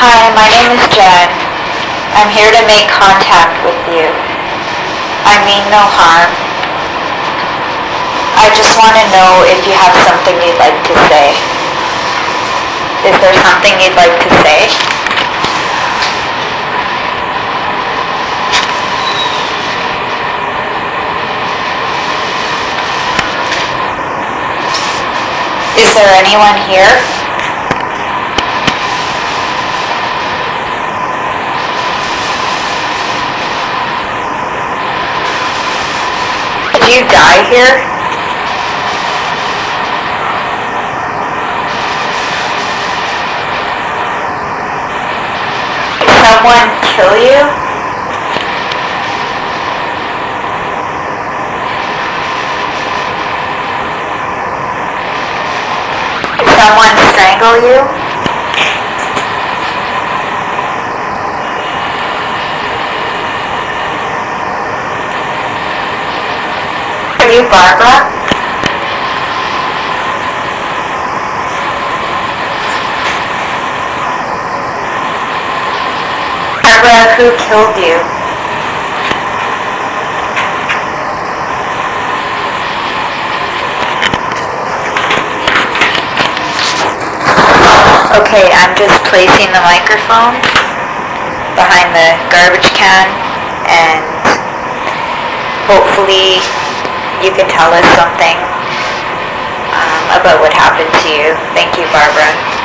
Hi, my name is Jen. I'm here to make contact with you. I mean no harm. I just want to know if you have something you'd like to say. Is there something you'd like to say? Is there anyone here? Did you die here? Did someone kill you? Did someone strangle you? Are you Barbara? Barbara, who killed you? Okay, I'm just placing the microphone behind the garbage can, and hopefully you can tell us something about what happened to you. Thank you, Barbara.